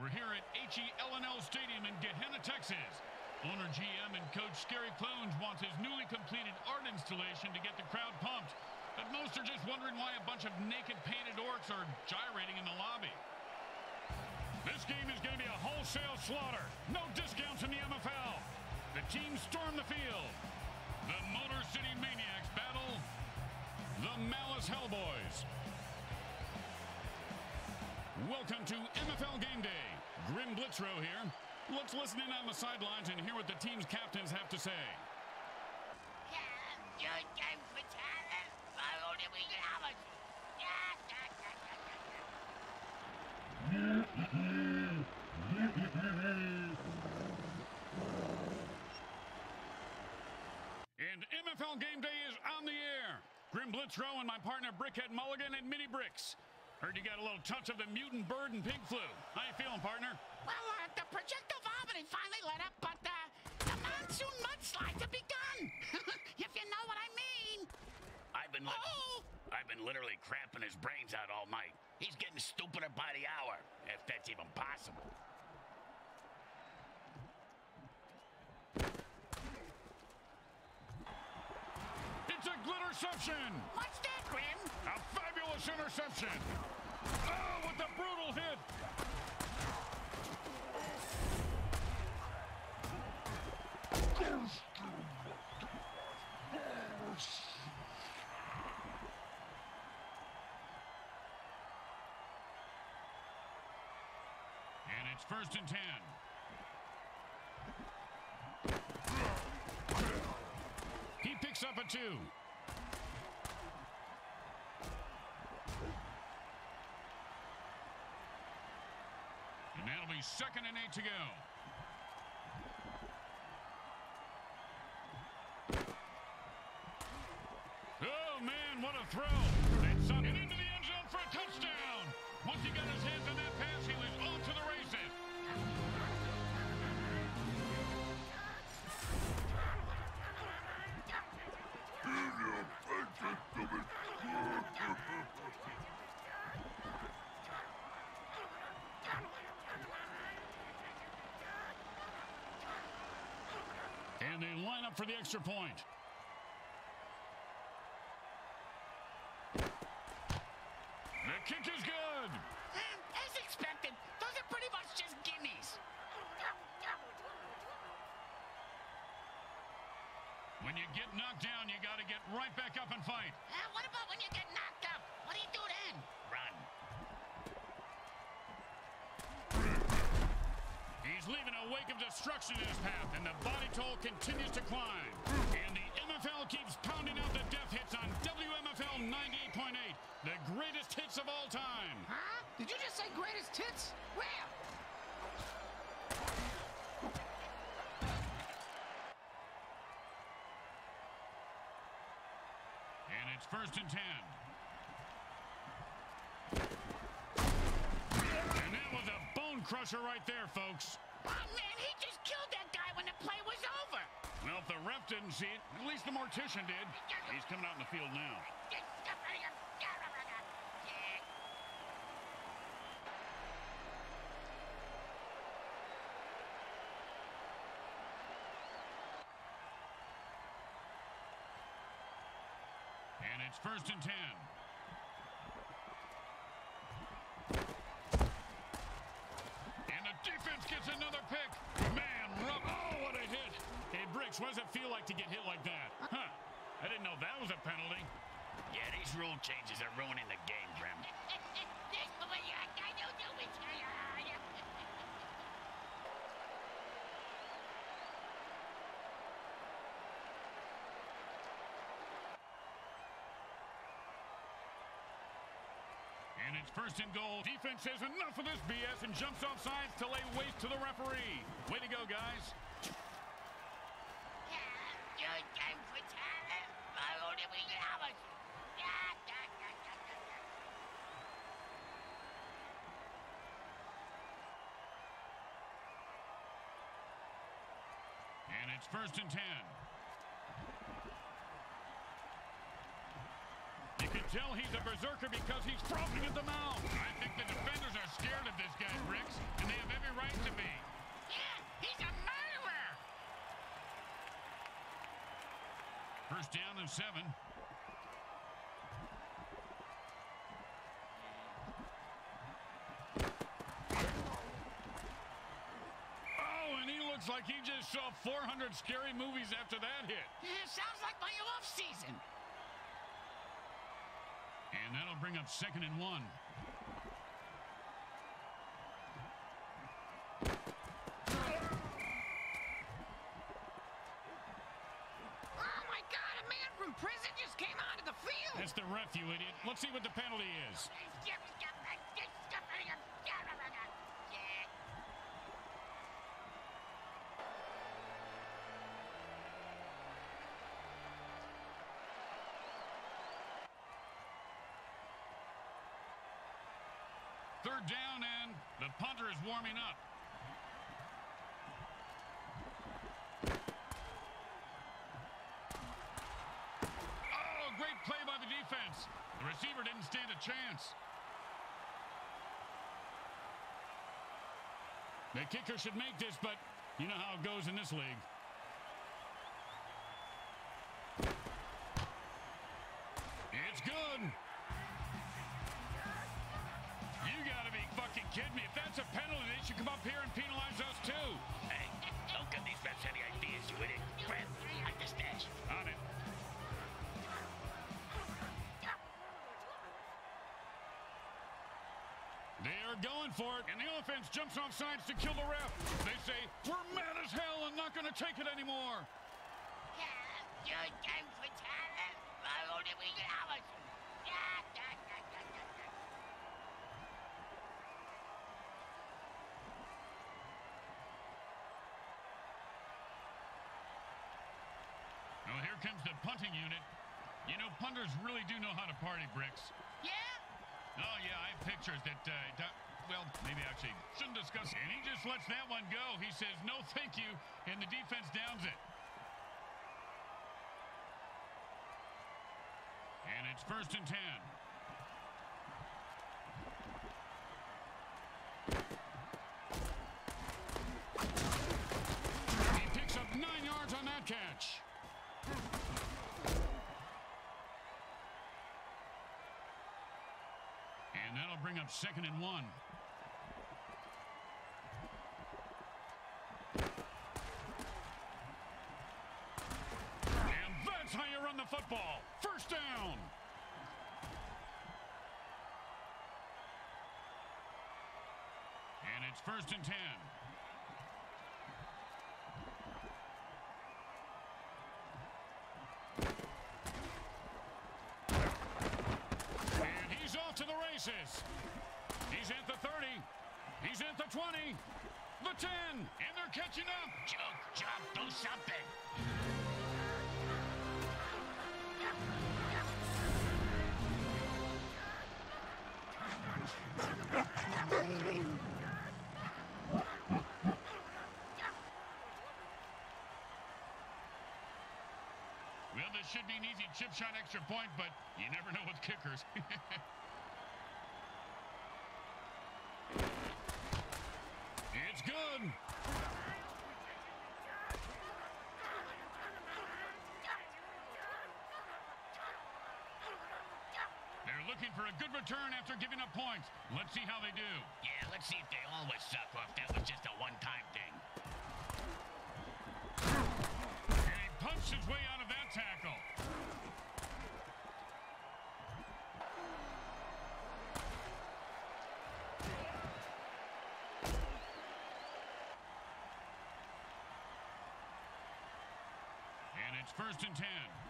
We're here at HELNL Stadium in Gehenna, Texas. Owner GM and coach Scary Poons wants his newly completed art installation to get the crowd pumped. But most are just wondering why a bunch of naked painted orcs are gyrating in the lobby. This game is going to be a wholesale slaughter. No discounts in the MFL. The teams storm the field. The Motor City Maniacs battle the Malice Hellboys. Welcome to MFL Game Day. Grim Blitzrow here. Let's listen in on the sidelines and hear what the team's captains have to say. And MFL Game Day is on the air. Grim Blitzrow and my partner Brickhead Mulligan and Mini Bricks. Heard you got a little touch of the mutant bird and pig flu. How you feeling, partner? Well, the projectile vomiting finally let up, but the monsoon mudslides have begun. If you know what I mean. I've been literally cramping his brains out all night. He's getting stupider by the hour, if that's even possible. It's a glitterception! What's that, Grim? A fabulous interception! Oh, with a brutal hit! And it's 1st and 10. He picks up a 2. And that'll be 2nd and 8 to go. Oh, man, what a throw. That's it into the end zone for a touchdown. Once he got his hands on that pass, he was on to the races. And they line up for the extra point. The kick is good. As expected, those are pretty much just gimmies. When you get knocked down, you got to get right back up and fight. What about when you get knocked up? What do you do then? Run. He's leaving a wake of destruction in his path, and the body toll continues to climb. And the MFL keeps pounding out the death hits on WMFL 98.8, the greatest hits of all time. Huh? Did you just say greatest hits? Where? And it's 1st and 10. And that was a bone crusher right there, folks. Oh, man, he just killed that guy when the play was over. Well, if the ref didn't see it, at least the mortician did. He's coming out in the field now. And it's 1st and 10. And the defense gets another pick. Man, oh, what a hit. Hey, Bricks, what does it feel like to get hit like that? Huh, I didn't know that was a penalty. Yeah, these rule changes are ruining the game, Grim. And it's 1st and goal. Defense says enough of this BS and jumps off sides to lay waste to the referee. Way to go, guys. And it's 1st and 10. You can tell he's a berserker because he's frothing at the mouth. I think the defenders are scared of this guy, Bricks, and they have First down and 7. Oh, and he looks like he just saw 400 scary movies after that hit. Yeah, sounds like my off season. And that'll bring up 2nd and 1. Prison just came onto the field. That's the ref, you idiot. Let's see what the penalty is. Third down, and the punter is warming up. Great play by the defense. The receiver didn't stand a chance. The kicker should make this, but you know how it goes in this league. It's good. You gotta be fucking kidding me. If that's a penalty, they should come up here and penalize us too. Hey, don't give these refs any ideas, you idiot. Grab, like the stash. On it. They are going for it, and the offense jumps off sides to kill the ref. They say, we're mad as hell and not going to take it anymore. Well, here comes the punting unit. You know, punters really do know how to party, Bricks. Yeah? Oh, yeah, I have pictures that, well, maybe actually shouldn't discuss it. And he just lets that one go. He says, no, thank you, and the defense downs it. And it's 1st and 10. He picks up 9 yards on that catch. And that'll bring up 2nd and 1. And that's how you run the football. First down. And it's 1st and 10. To the races. He's at the 30. He's at the 20. The 10. And they're catching up. Jump, do something. Well, this should be an easy chip shot extra point, but you never know with kickers. It's good. They're looking for a good return after giving up points. Let's see how they do. Yeah, let's see if they always suck or if that was just a one-time thing. And he punched his way out of that tackle. And it's 1st and 10.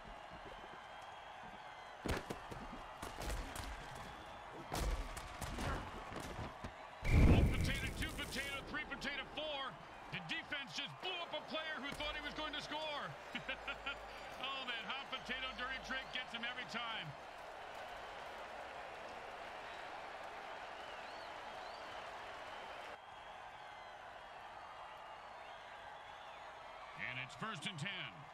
One potato, 2 potato, 3 potato, 4. The defense just blew up a player who thought he was going to score. Oh, that hot potato dirty trick gets him every time. And it's 1st and 10.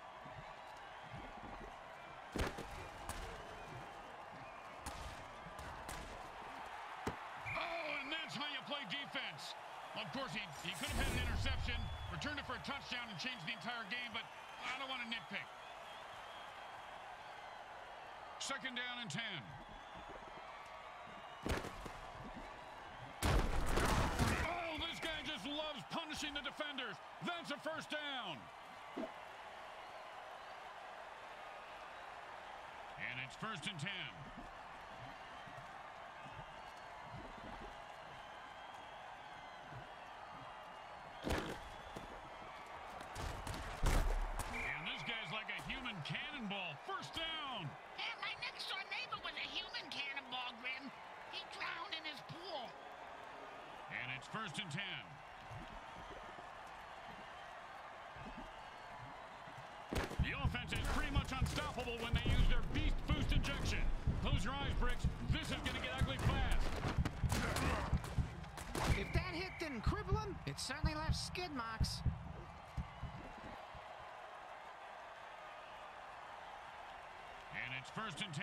Oh, and that's how you play defense. Well, of course, he could have had an interception, returned it for a touchdown, and changed the entire game, but I don't want to nitpick. second down and 10. Oh, this guy just loves punishing the defenders. That's a first down. And it's first and 10. And this guy's like a human cannonball. First down. And my next-door neighbor was a human cannonball, Grim. He drowned in his pool. And it's first and 10. The offense is pretty much unstoppable when they use their beast boost injection. Close your eyes, Bricks. This is going to get ugly fast. If that hit didn't cripple him, it certainly left skid marks. And it's first and 10.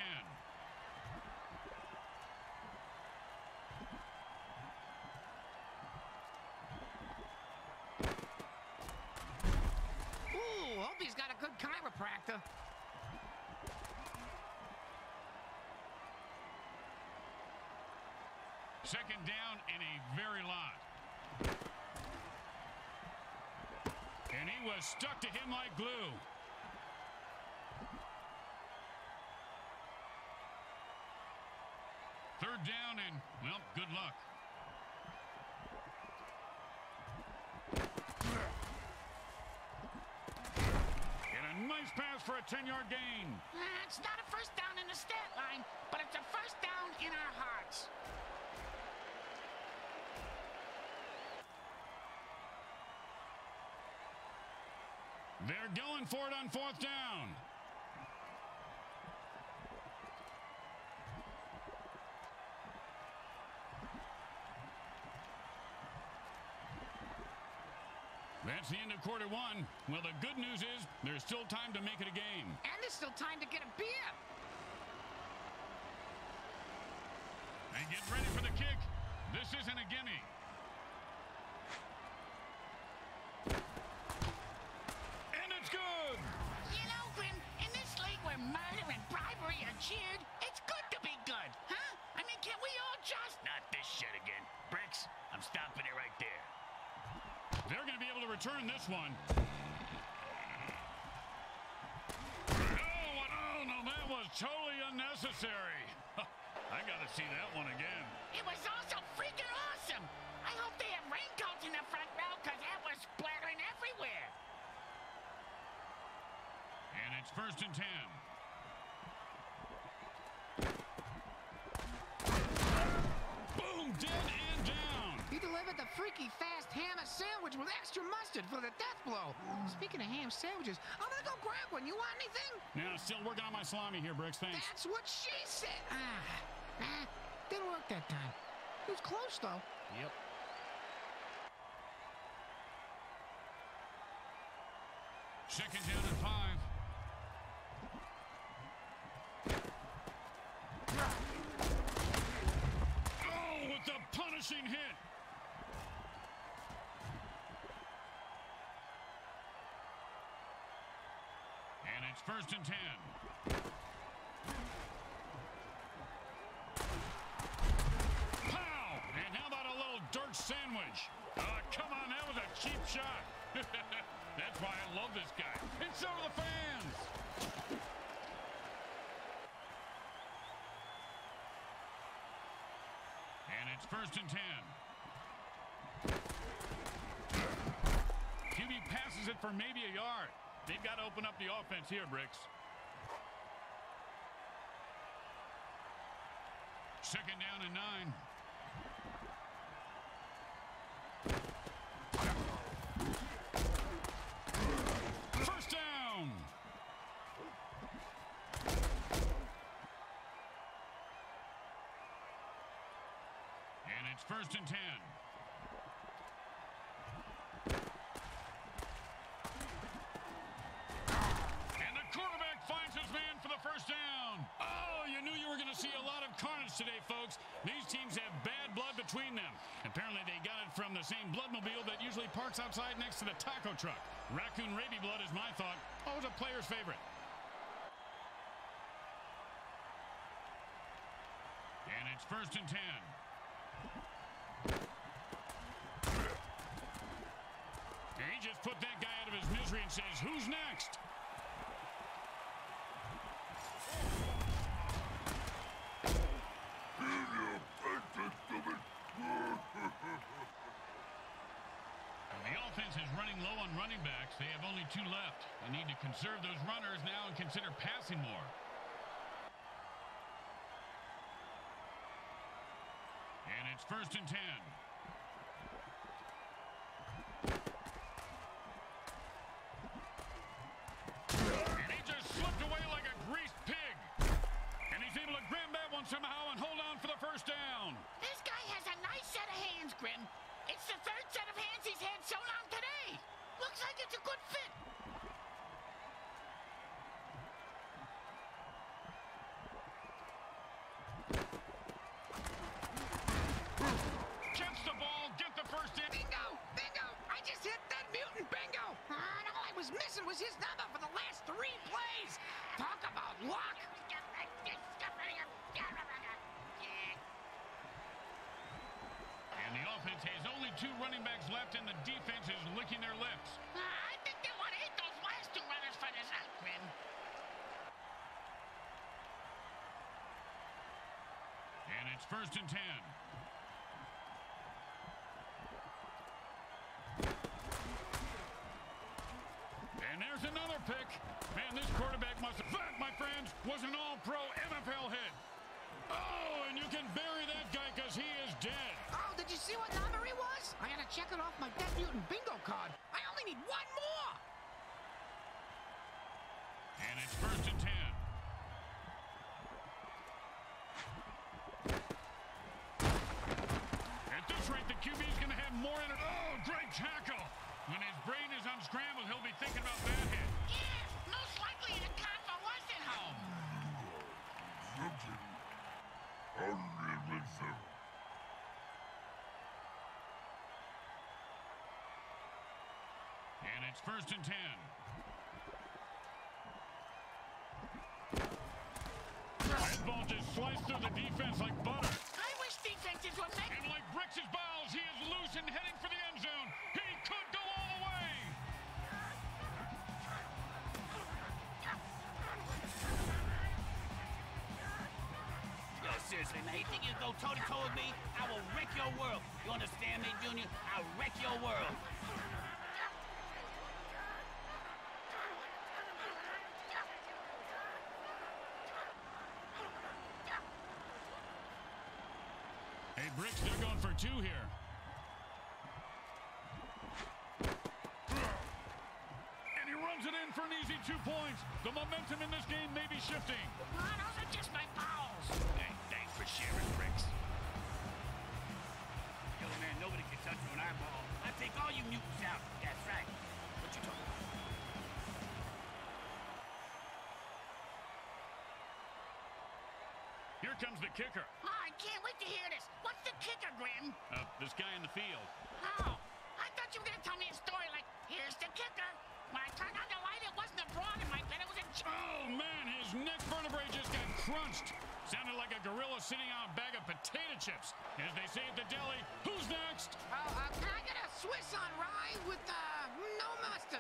Ooh, hope he's got a good chiropractor. Second down and a very lot. And he was stuck to him like glue. Third down and, well, good luck. And a nice pass for a 10-yard gain. It's not a first down in the stat line, but it's a first down in our hearts. They're going for it on fourth down. That's the end of quarter one. Well, the good news is there's still time to make it a game. And there's still time to get a beer. And get ready for the kick. This isn't a gimme. And it's good. You know, Grim, in this league where murder and bribery are cheered, it's good to be good, huh? I mean, can we all just... Not this shit again. Bricks, I'm stopping it right there. They're going to be able to return this one. Oh, no, that was totally unnecessary. I got to see that one again. It was also freaking awesome. I hope they have raincoats in the front row because that was splattering everywhere. And it's first and 10. Boom, dead and down. He delivered the freaky fast ham sandwich with extra mustard for the death blow. Speaking of ham sandwiches, I'm gonna go grab one. You want anything? Now, still working on my salami here, Bricks. Thanks. That's what she said. Didn't work that time. It was close, though. Yep. Second down and 5. Oh, with the punishing hit. And it's first and 10. Pow! And how about a little dirt sandwich? Come on, that was a cheap shot. That's why I love this guy. And so do the fans. And it's first and 10. QB passes it for maybe a yard. They've got to open up the offense here, Bricks. Second down and 9. First down. And it's first and 10. First down. Oh, you knew you were going to see a lot of carnage today, folks. These teams have bad blood between them. Apparently, they got it from the same bloodmobile that usually parks outside next to the taco truck. Raccoon rabies blood is my thought. Always a player's favorite. first and 10. And he just put that guy out of his misery and says, who's next? The offense is running low on running backs. They have only 2 left. They need to conserve those runners now and consider passing more. And it's first and 10. And he just slipped away like a greased pig. And he's able to grab that one somehow and hold on for the first down. This guy has a nice set of hands, Grim. It's the 3rd set of hands he's had so long today. Looks like it's a good fit. Catch the ball, get the first in. Bingo! Bingo! I just hit that mutant bingo! And all I was missing was his number for the last 3 plays. Talk about luck! And the offense has only 2 running backs left, and the defense is licking their lips. I think they want to hit those last 2 runners for this out, Grim. And it's first and 10. And there's another pick. Man, this quarterback must have... That, my friends, was an all-pro MFL hit. Oh, and you can bury that guy because he is dead. Oh, did you see what number he was? I gotta check it off my Dead Mutant bingo card. I only need 1 more! And it's first and 10. At this rate, the QB is going to have more in it. Oh, great tackle. When his brain is unscrambled, he'll be thinking about that hit. Yeah, most likely the convalescent home. And it's first and 10. That ball just sliced through the defense like butter. I wish defenses would make... And like bricks his balls, he is loose and heading for the end zone. He could go all the way. Yo, seriously, man, you think you can go toe-to-toe with me? I will wreck your world. You understand me, Junior? I'll wreck your world. Hey, Bricks, they're going for 2 here. And he runs it in for an easy 2 points. The momentum in this game may be shifting. Oh, those are just my balls. Hey, thanks for sharing, Bricks. Yo, man, nobody can touch you an eyeball. I take all you mutants out. That's right. What you talking about? Here comes the kicker. Oh, I can't wait to hear this. What's the kicker, Grim? This guy in the field. Oh, I thought you were going to tell me a story like, here's the kicker. When I turned on the light, it wasn't a broad in my bed, it was a... Oh, man, his neck vertebrae just got crunched. Sounded like a gorilla sitting on a bag of potato chips. As they say at the deli, who's next? Can I get a Swiss on rye with, no mustard?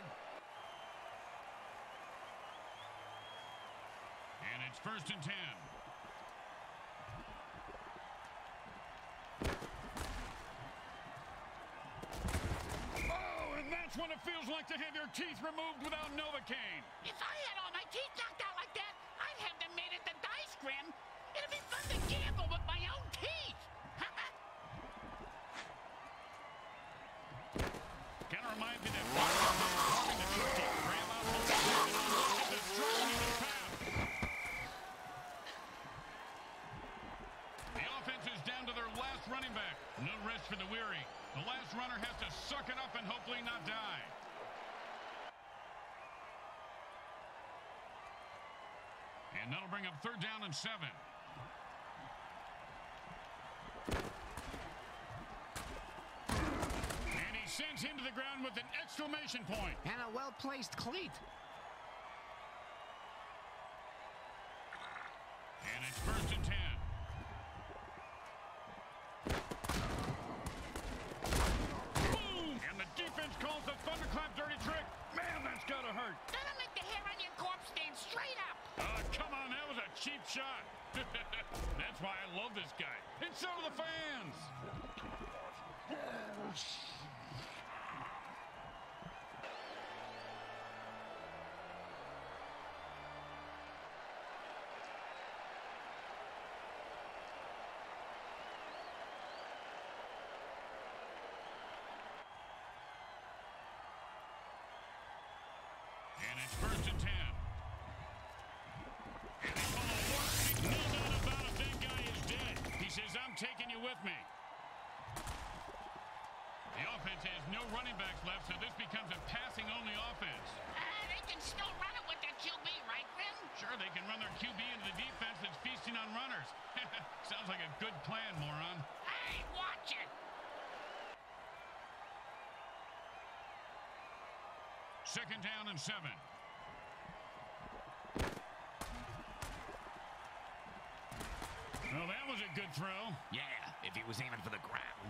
And it's first and 10. That's when it feels like to have your teeth removed without Novocaine. If I had all my teeth knocked out like that, I'd have them made into dice, Grim. It'd be fun to gamble with my own teeth. Kind of reminds me that one carving the cookie. Grab out the destruction in his path. The offense is down to their last running back. No rest for the weary. The last runner has to suck it up and hopefully not die. And that'll bring up 3rd down and 7. And he sends him to the ground with an exclamation point. And a well-placed cleat. And it's first and 10. And it's 1st and 10. And they call a warning. No doubt about it, that guy is dead. He says, I'm taking you with me. The offense has no running backs left, so this becomes a passing-only offense. They can still run it with their QB, right, Grim? Sure, they can run their QB into the defense that's feasting on runners. Sounds like a good plan, moron. Hey, watch it. 2nd down and 7. Well, that was a good throw. Yeah, if he was aiming for the ground.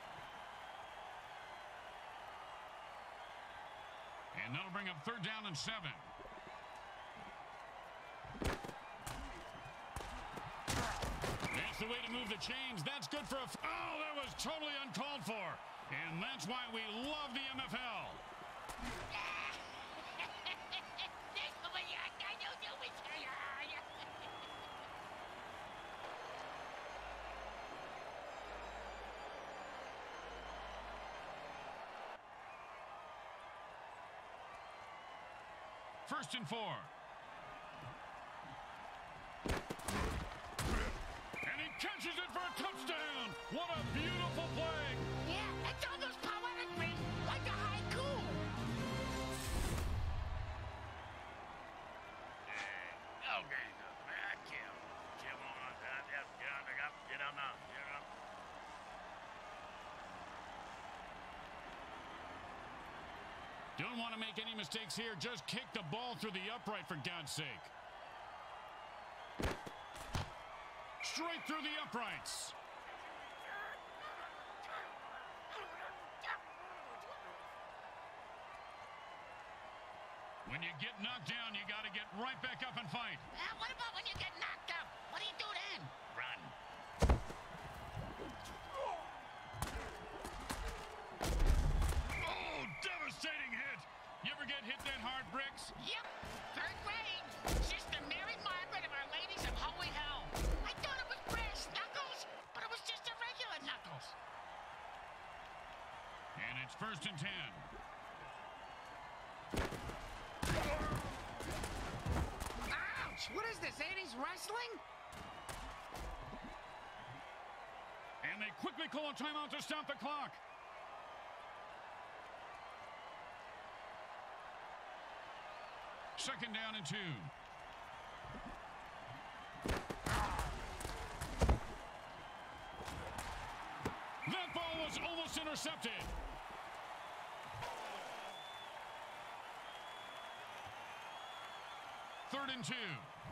And that'll bring up 3rd down and 7. That's the way to move the chains. That's good for a... Oh, that was totally uncalled for. And that's why we love the MFL. First and 4. And he catches it for a touchdown. What a beautiful play. Yeah, it's almost poetic, Grim. Like a haiku. Okay. Get on now. Don't want to make any mistakes here. Just kick the ball through the upright, for God's sake. Straight through the uprights. When you get knocked down, you got to get right back up and fight. What about when you get knocked up? What do you do then? Run. Oh, devastating hit. You ever get hit that hard, Bricks? Yep, 3rd grade. Sister Mary Margaret of Our Ladies of Holy Hell. I thought it was brass knuckles, but it was just a regular knuckles. And it's 1st and 10. Ouch! What is this, 80s wrestling? And they quickly call a timeout to stop the clock. Second down and 2. That ball was almost intercepted. Third and 2.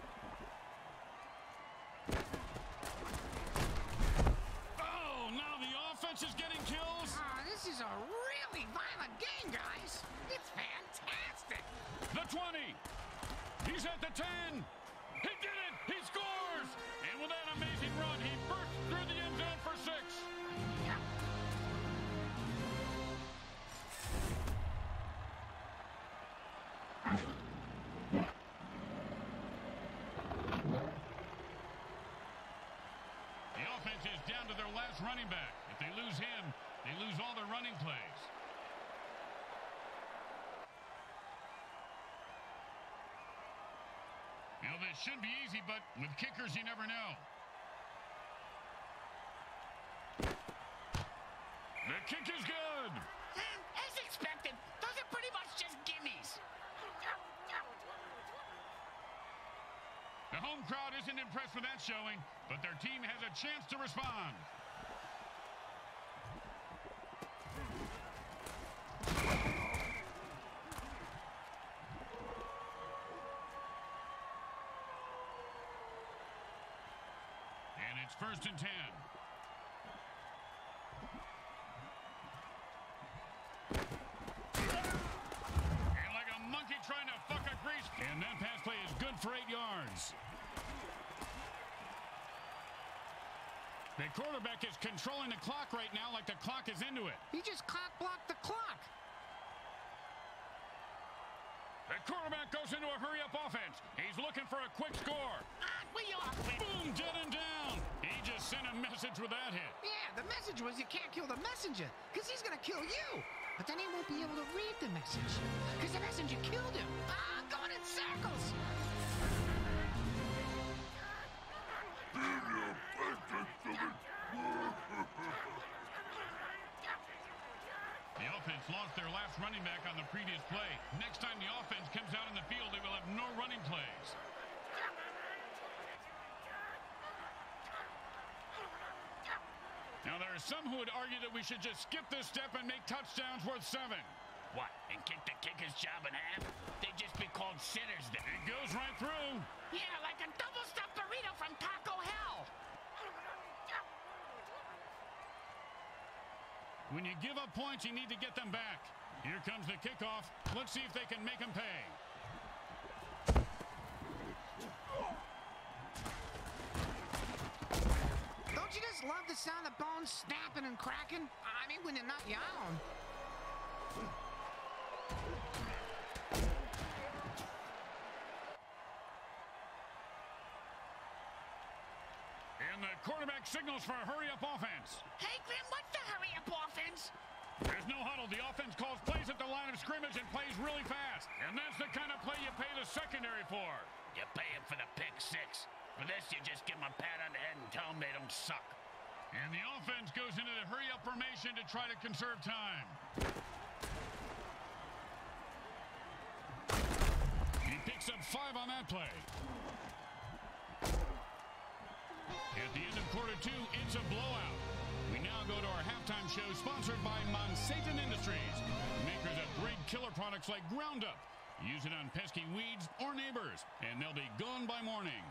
Oh, now the offense is getting kills. This is a really violent game, guys. It's fantastic. The 20. He's at the 10. He did it. He scores. And with that amazing run, he burst through the end zone for 6. The offense is down to their last running back. If they lose him, they lose all their running plays. You know, this should be easy, but with kickers, you never know. The kick is good. As expected, those are pretty much just gimmies. The home crowd isn't impressed with that showing, but their team has a chance to respond. And it's 1st and 10. And like a monkey trying to fuck a grease. And that pass play is good for 8 yards. The quarterback is controlling the clock right now like the clock is into it. He just blocked the clock. The quarterback goes into a hurry-up offense. He's looking for a quick score. We off. Boom, dead and down. He just sent a message with that hit. Yeah, the message was you can't kill the messenger, because he's going to kill you. but then he won't be able to read the message, because the messenger killed him. I'm going in circles. The offense lost their last running back on the previous play. Next time the offense comes out in the field, they will have no running plays. Now, there are some who would argue that we should just skip this step and make touchdowns worth 7. What, and kick the kicker's job in half? They'd just be called sinners then. It goes right through. Yeah, like a double-stuffed burrito from Taco Hell. When you give up points, you need to get them back. Here comes the kickoff. Let's see if they can make them pay. Don't you just love the sound of bones snapping and cracking? I mean, when they're not your own. And the quarterback signals for a hurry-up offense. Hey, Grim, what's the hurry-up offense? There's no huddle. The offense calls plays at the line of scrimmage and plays really fast. And that's the kind of play you pay the secondary for. You pay him for the pick 6. For this, you just give them a pat on the head and tell them they don't suck. And the offense goes into the hurry-up formation to try to conserve time. He picks up 5 on that play. At the end of quarter 2, it's a blowout. We now go to our halftime show sponsored by Monsatan Industries, makers of great killer products like Groundup. Use it on pesky weeds or neighbors, and they'll be gone by morning.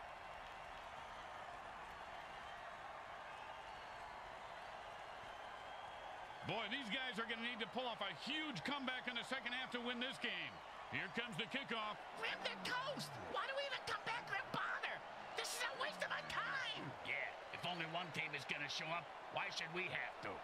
Boy, these guys are going to need to pull off a huge comeback in the second half to win this game. Here comes the kickoff. Grim, they're toast. Why do we even come back or bother? This is a waste of our time. Yeah, if only one team is going to show up, why should we have to?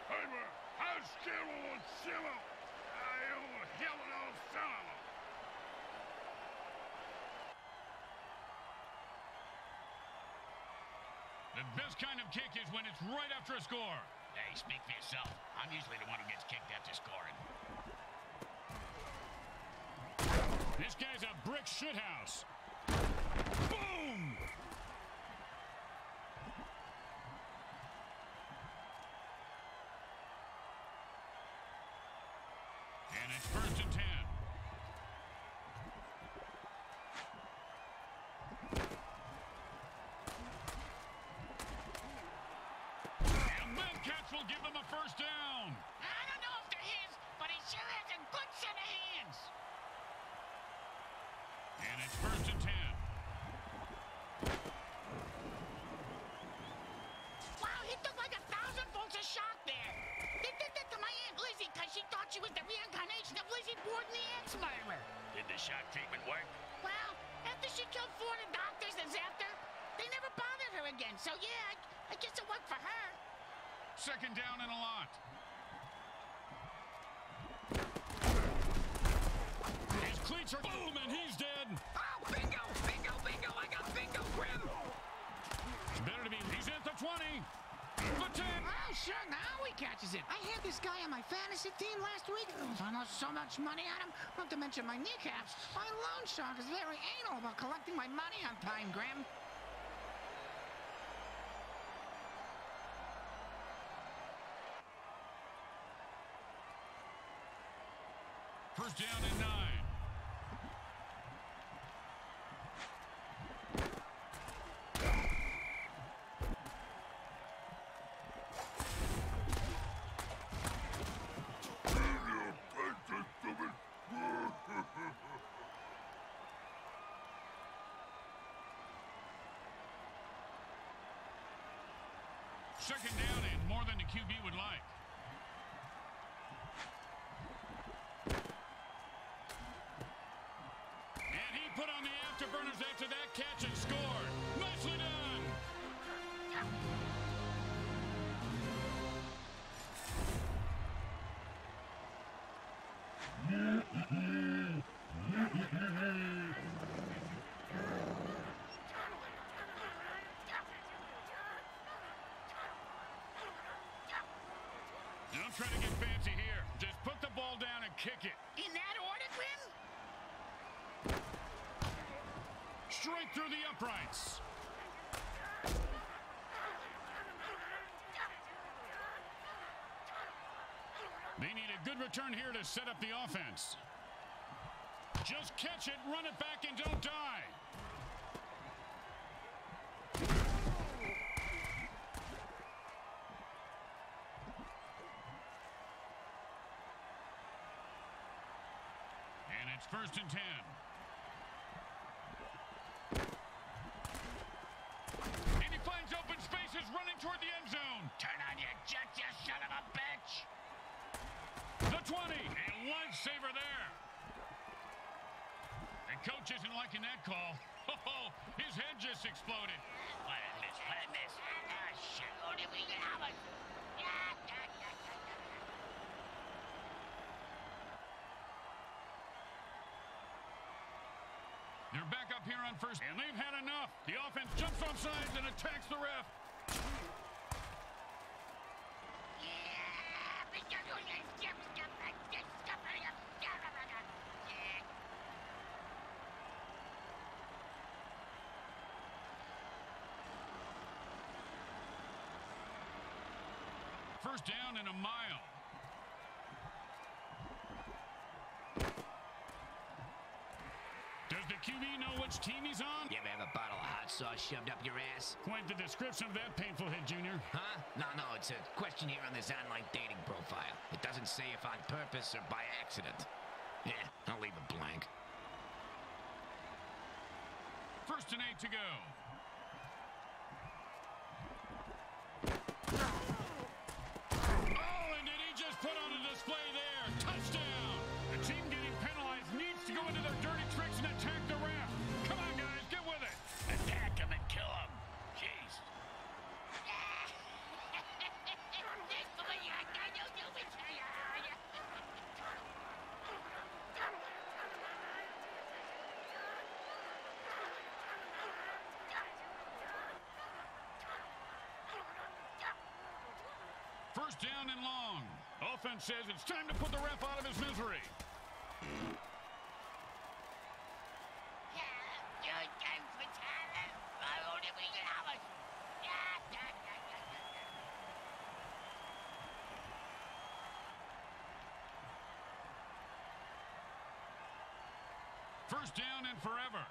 The best kind of kick is when it's right after a score. Hey, speak for yourself. I'm usually the one who gets kicked after scoring. This guy's a brick shithouse. Boom! And it's 1st and 10. And that catch will give them a 1st down. I don't know if they're his, but he sure has a good set of hands. And it's 1st and 10. Wow, he took like 1,000 volts of shock there. They did that to my Aunt Lizzie because she thought she was the reincarnation of Lizzie Borden, the ex-murderer. Did the shock treatment work? Well, after she killed 4 of the doctors and zapped her, they never bothered her again. So yeah, I guess it worked for her. 2nd down and a lot. His cleats are boom, and he's dead. Oh, bingo, bingo, bingo. I got bingo, Grim. It's better to be. He's at the 20. The 10. Oh, sure, now he catches it. I had this guy on my fantasy team last week. I lost so much money on him, not to mention my kneecaps. My loan shark is very anal about collecting my money on time, Grim. First down and 9. Second down and more than the QB would like. And he put on the afterburners after that catch and scored. Nicely done. Don't try to get fancy here. Just kick it. In that order, Grim? Straight through the uprights. They need a good return here to set up the offense. Just catch it, run it back, and don't die. And it's 1st and 10. And he finds open spaces running toward the end zone. Turn on your jet, you son of a bitch. The 20. A lifesaver there. The coach isn't liking that call. Oh, his head just exploded. What is this? What is this? Ah, shit. Only we can have it. They're back up here on 1st, and they've had enough. The offense jumps off sides and attacks the ref. First down and a mile. Does the QB know which team he's on? You ever have a bottle of hot sauce shoved up your ass? Quite the description of that painful hit, Junior. Huh? No, it's a question here on this online dating profile. It doesn't say if on purpose or by accident. Yeah, I'll leave it blank. 1st and 8 to go. Oh, and did he just put on a display there? Touchdown! The team getting penalized needs to go into their dirty tricks and attack the ref. Come on, guys, get with it. Attack him and kill him. Jeez. First down and long. Offense says it's time to put the ref out of his misery. First down and forever.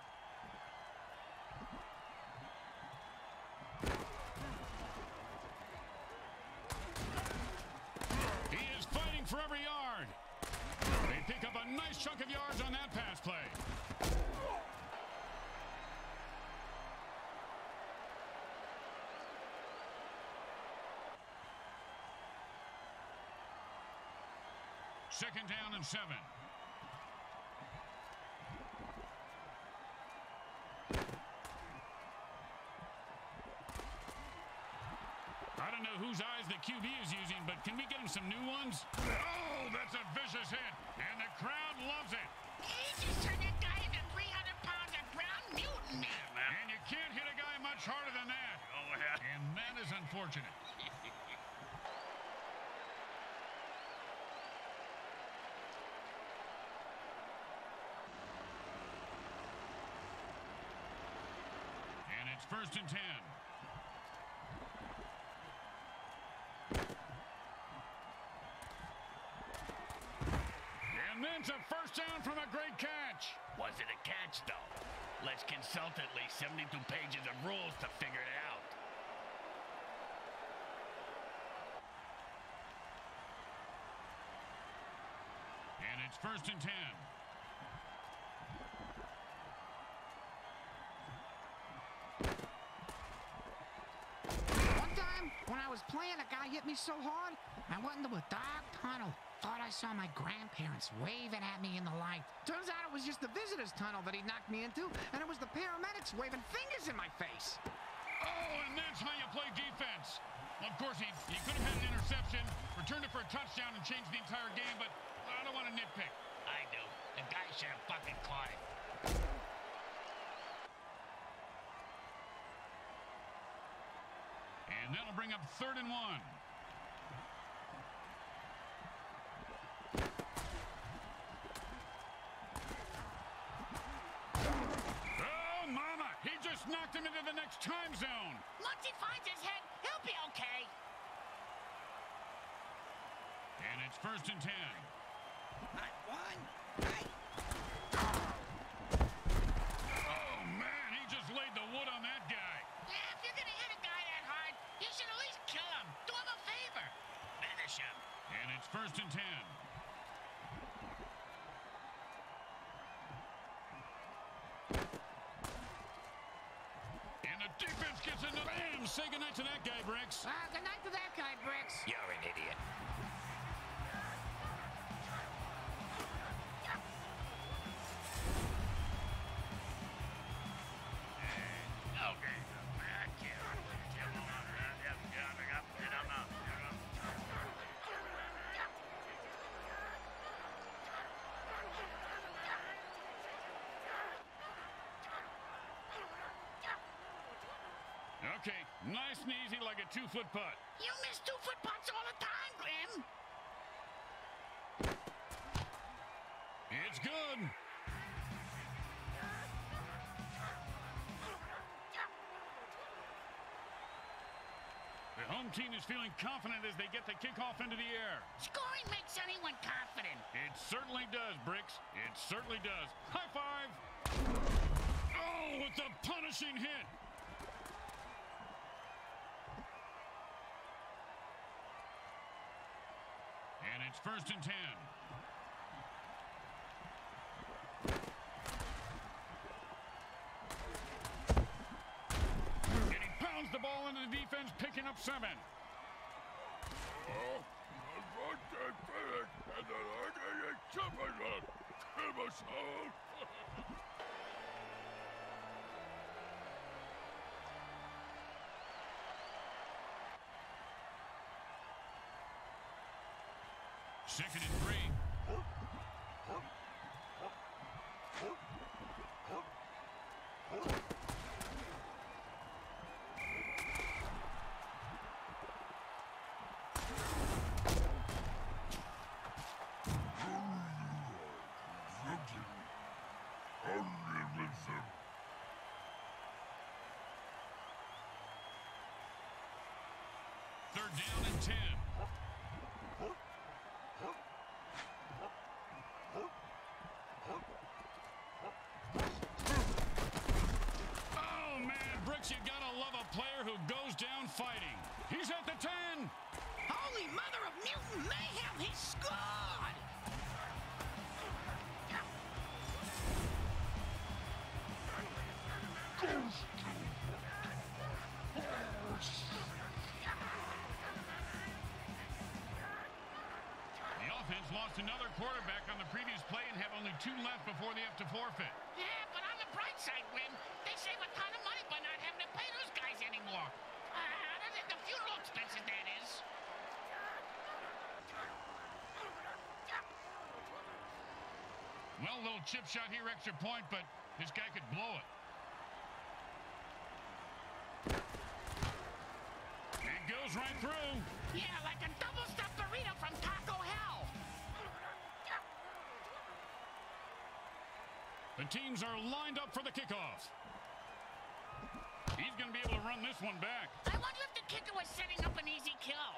He is fighting for every yard. They pick up a nice chunk of yards on that pass play. Second down and 7. I don't know whose eyes the QB is using, but can we get him some new ones? Oh, that's a vicious hit, and the crowd loves it. He just turned that guy into 300 pounds of brown mutant man. And you can't hit a guy much harder than that. Oh, yeah. And that is unfortunate. And it's 1st and 10. And then it's a first down from a great catch. Was it a catch, though? Let's consult at least 72 pages of rules to figure it out. And it's 1st and 10. One time, when I was playing, a guy hit me so hard, I went into a dark tunnel. Thought I saw my grandparents waving at me in the light. Turns out it was just the visitor's tunnel that he knocked me into, and it was the paramedics waving fingers in my face. Oh, and that's how you play defense. Well, of course, he could have had an interception, returned it for a touchdown, and changed the entire game, but I don't want to nitpick. I do. The guy should have fucking caught it. And that'll bring up 3rd and 1. knocked him into the next time zone. Once he finds his head, he'll be okay. And it's 1st and 10. Hot one. Right. Oh, man, he just laid the wood on that guy. Yeah, if you're gonna hit a guy that hard, you should at least kill him. Do him a favor. Finish him. And it's 1st and 10. And the defense gets into bam. Say goodnight to that guy, Bricks. Good night to that guy, Bricks. You're an idiot. Okay. Okay, nice and easy like a 2-foot putt. You miss 2-foot putts all the time, Grim. It's good. The home team is feeling confident as they get the kickoff into the air. Scoring makes anyone confident. It certainly does, Bricks. It certainly does. High five. Oh, with the punishing hit. And it's 1st and 10. And he pounds the ball into the defense, picking up 7. Second and 3. Third down and 10. Oh, man, Brooks, you gotta love a player who goes down fighting. He's at the 10. Holy mother of mutant mayhem, he scored! The offense lost another quarterback on the previous play and have only 2 left before they have to forfeit. Yeah, but on the bright side, Grim, they save a ton of money by not having to pay those guys anymore. Other than the funeral expenses, that is. Well, a little chip shot here, extra point, but this guy could blow it. It goes right through. Yeah, like a double-stuffed burrito from Taco Hell. The teams are lined up for the kickoff. He's going to be able to run this one back. I wonder if the kicker was setting up an easy kill.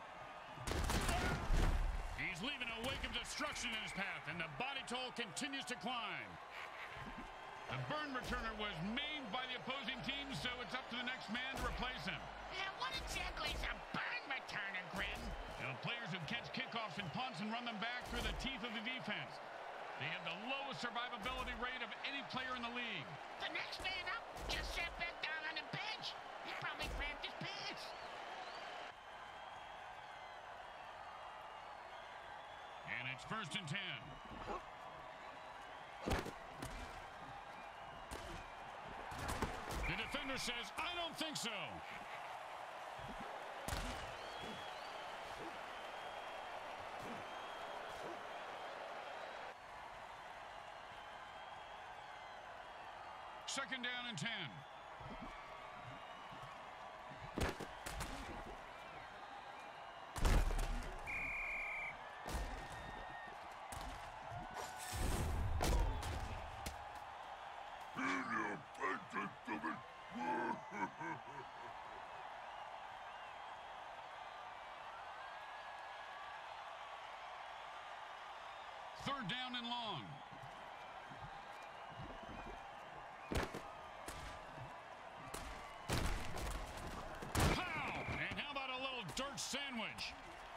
He's leaving a wake of destruction in his path, and the body toll continues to climb. The burn returner was maimed by the opposing team, so it's up to the next man to replace him. Yeah, what exactly is a burn returner, Grim? Players who catch kickoffs and punts and run them back through the teeth of the defense. They have the lowest survivability rate of any player in the league. The next man up just sat back down on the bench. He probably cramped his pants. And it's 1st and 10. The defender says, I don't think so. Second down and 10. third down and long. Pow! And how about a little dirt sandwich?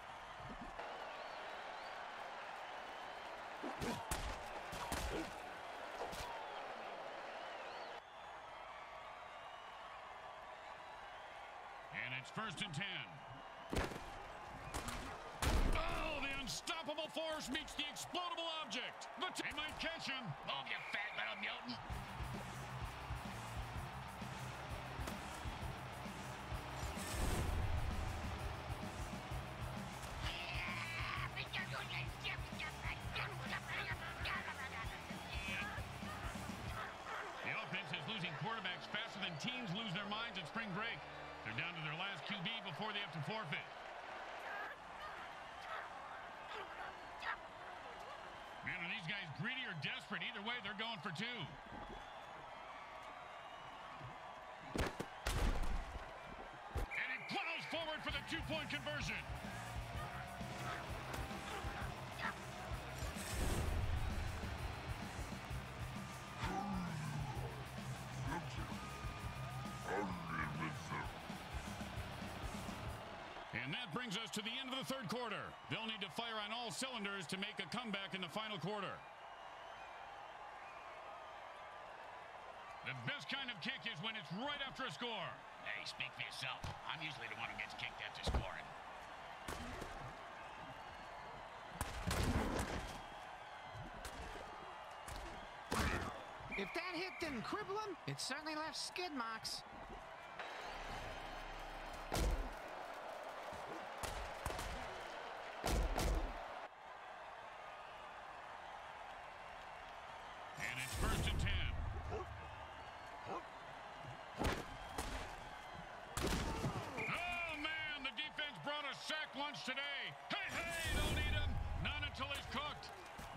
And it's 1st and 10. Oh, the unstoppable force meets the explodable object. They might catch him. Move, you fat little mutant. The offense is losing quarterbacks faster than teams lose their minds at spring break. They're down to their last QB before they have to forfeit. Man, are these guys greedy or desperate? Either way, they're going for 2. And he plows forward for the 2-point conversion. And that brings us to the end of the third quarter. They'll need to fire on all cylinders to make a comeback in the final quarter. The best kind of kick is when it's right after a score. Hey, speak for yourself. I'm usually the one who gets kicked after scoring. If that hit didn't cripple him, it certainly left skid marks. And it's 1st and 10. Oh, man, the defense brought a sack lunch today. Hey, they'll need him. Not until he's cooked.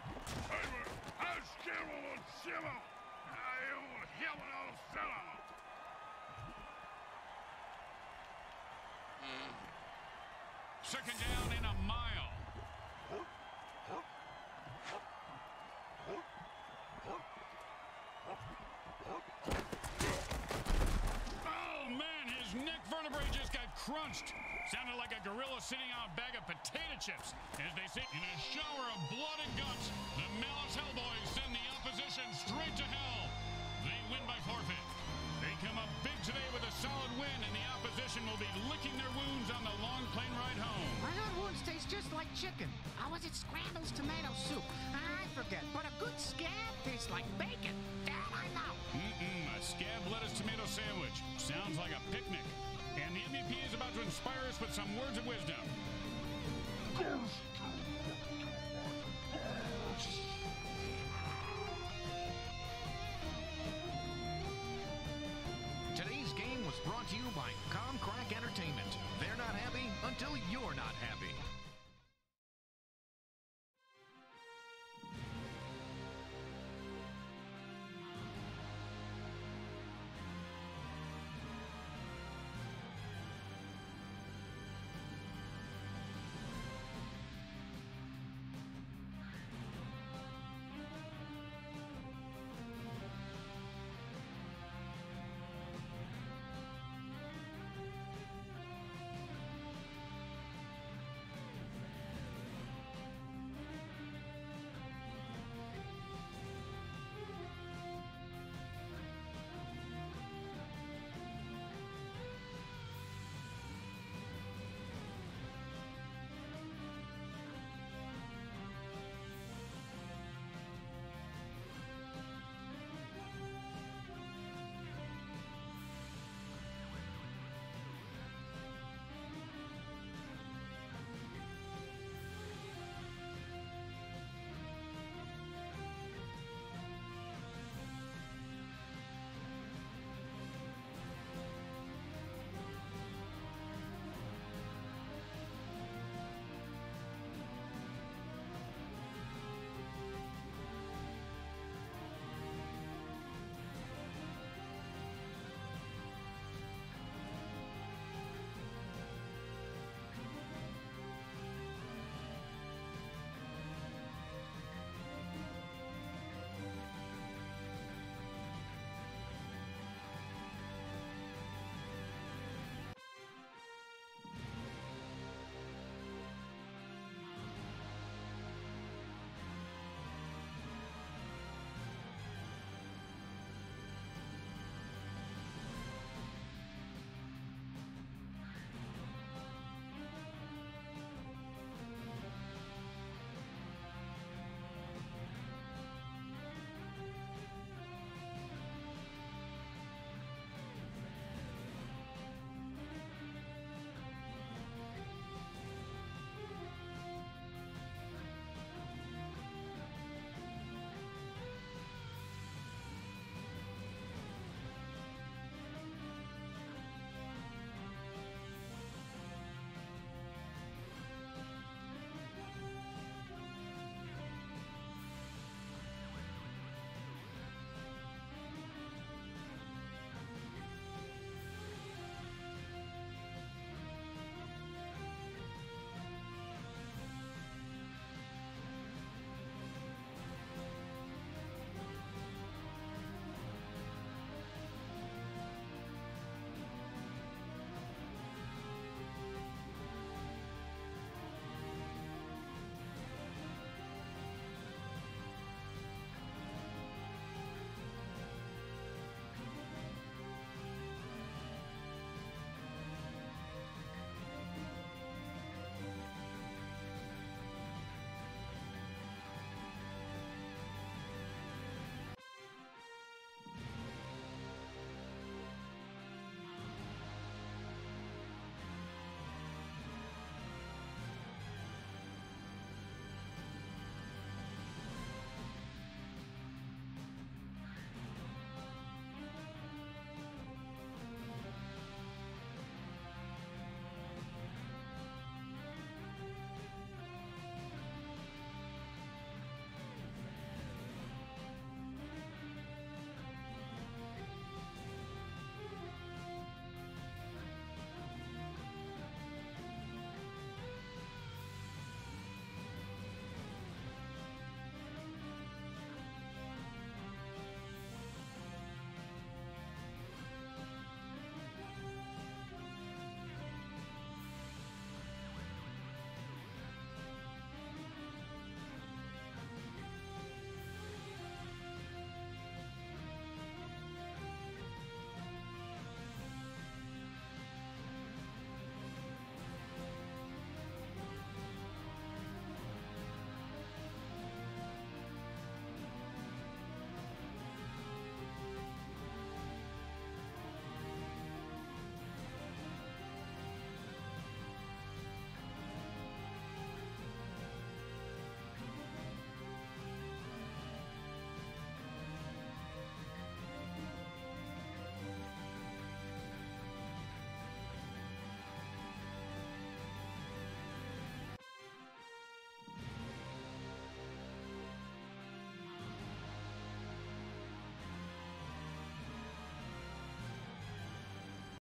Second down in a mile. Oh, man, his neck vertebrae just got crunched. Sounded like a gorilla sitting on a bag of potato chips. As they sit in a shower of blood and guts, the Malice Hellboys send the opposition straight to hell. They win by forfeit. They come up big today with a solid win, and the opposition will be licking their wounds on the long plane ride home. I heard wounds taste just like chicken. Or was it Scramble's tomato soup? I forget. But a good scab tastes like bacon. That I know. A scab lettuce tomato sandwich. Sounds like a picnic. And the MVP is about to inspire us with some words of wisdom. Today's game was brought to you by